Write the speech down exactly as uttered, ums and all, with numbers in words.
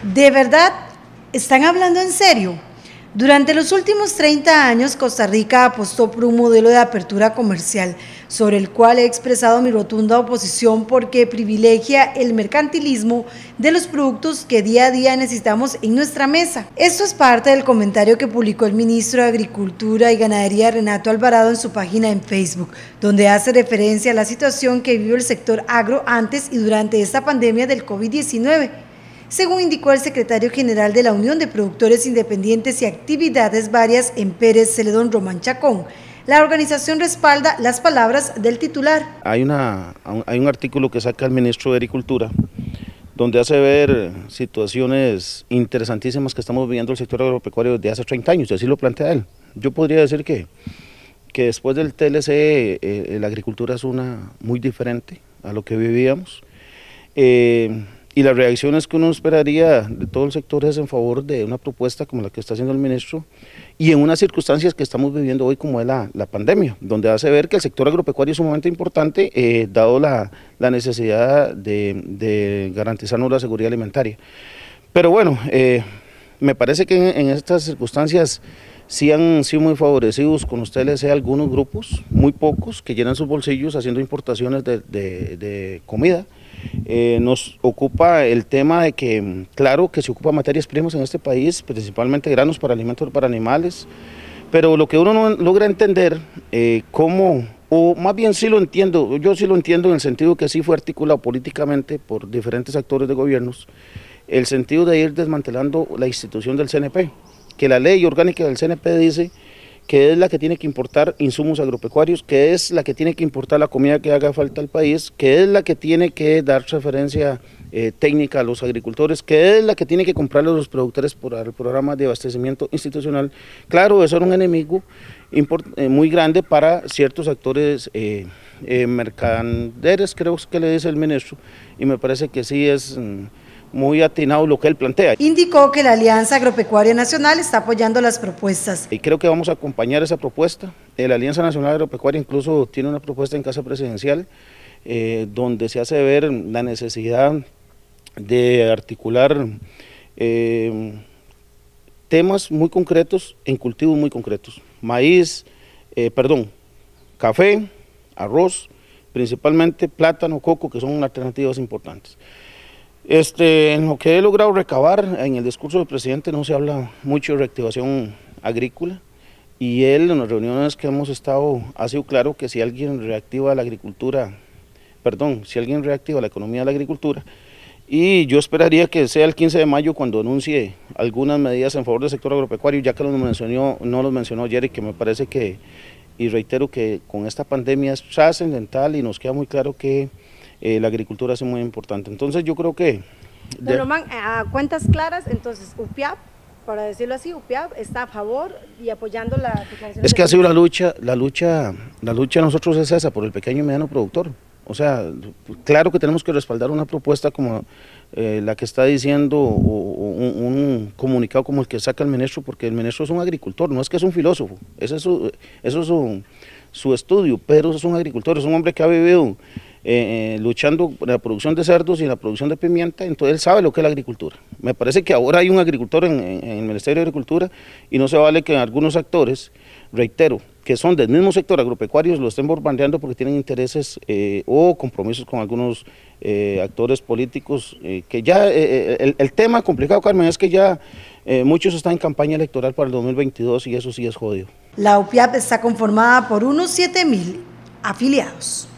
¿De verdad están hablando en serio? Durante los últimos treinta años, Costa Rica apostó por un modelo de apertura comercial, sobre el cual he expresado mi rotunda oposición porque privilegia el mercantilismo de los productos que día a día necesitamos en nuestra mesa. Esto es parte del comentario que publicó el ministro de Agricultura y Ganadería, Renato Alvarado, en su página en Facebook, donde hace referencia a la situación que vive el sector agro antes y durante esta pandemia del COVID diecinueve. Según indicó el secretario general de la Unión de Productores Independientes y Actividades Varias en Pérez Celedón, Román Chacón, la organización respalda las palabras del titular. Hay, una, hay un artículo que saca el ministro de Agricultura, donde hace ver situaciones interesantísimas que estamos viviendo el sector agropecuario desde hace treinta años, y así lo plantea él. Yo podría decir que, que después del T L C, eh, la agricultura es una muy diferente a lo que vivíamos. Eh, Y las reacciones que uno esperaría de todo el sector es en favor de una propuesta como la que está haciendo el ministro y en unas circunstancias que estamos viviendo hoy como es la, la pandemia, donde hace ver que el sector agropecuario es sumamente importante, eh, dado la, la necesidad de, de garantizarnos la seguridad alimentaria. Pero bueno, eh, me parece que en, en estas circunstancias sí han sido muy favorecidos con T L C algunos grupos, muy pocos, que llenan sus bolsillos haciendo importaciones de, de, de comida. Eh, nos ocupa el tema de que, claro, que se ocupa materias primas en este país, principalmente granos para alimentos para animales, pero lo que uno no logra entender, eh, cómo, o más bien sí lo entiendo, yo sí lo entiendo en el sentido que sí fue articulado políticamente por diferentes actores de gobiernos, el sentido de ir desmantelando la institución del C N P, que la ley orgánica del C N P dice que es la que tiene que importar insumos agropecuarios, que es la que tiene que importar la comida que haga falta al país, que es la que tiene que dar referencia eh, técnica a los agricultores, que es la que tiene que comprarle a los productores por el programa de abastecimiento institucional. Claro, eso era un enemigo import, eh, muy grande para ciertos actores eh, eh, mercaderes, creo que le dice el ministro, y me parece que sí es Mm, muy atinado lo que él plantea. Indicó que la Alianza Agropecuaria Nacional está apoyando las propuestas. Y creo que vamos a acompañar esa propuesta. La Alianza Nacional Agropecuaria incluso tiene una propuesta en Casa Presidencial, eh, donde se hace ver la necesidad de articular eh, temas muy concretos en cultivos muy concretos. Maíz, eh, perdón, café, arroz, principalmente plátano, coco, que son alternativas importantes. Este, en lo que he logrado recabar, en el discurso del presidente no se habla mucho de reactivación agrícola, y él en las reuniones que hemos estado ha sido claro que si alguien reactiva la agricultura, perdón, si alguien reactiva la economía de la agricultura, y yo esperaría que sea el quince de mayo cuando anuncie algunas medidas en favor del sector agropecuario, ya que los mencionó, no los mencionó Jerry, que me parece que, y reitero que con esta pandemia es trascendental y nos queda muy claro que Eh, la agricultura es muy importante. Entonces yo creo que... Don Román, a cuentas claras, entonces U P A P, para decirlo así, U P A P está a favor y apoyando la declaración. Es que ha sido la lucha, la lucha, la lucha de nosotros es esa, por el pequeño y mediano productor. O sea, claro que tenemos que respaldar una propuesta como eh, la que está diciendo, o, o un, un comunicado como el que saca el ministro, porque el ministro es un agricultor, no es que es un filósofo, ese es su, eso es su, su estudio, pero es un agricultor, es un hombre que ha vivido Eh, luchando por la producción de cerdos y la producción de pimienta, entonces él sabe lo que es la agricultura. Me parece que ahora hay un agricultor en, en, en el Ministerio de Agricultura y no se vale que algunos actores, reitero, que son del mismo sector agropecuario, lo estén bombardeando porque tienen intereses eh, o compromisos con algunos eh, actores políticos, eh, que ya, eh, el, el tema complicado, Carmen, es que ya eh, muchos están en campaña electoral para el dos mil veintidós y eso sí es jodido. La U P A P está conformada por unos siete mil afiliados.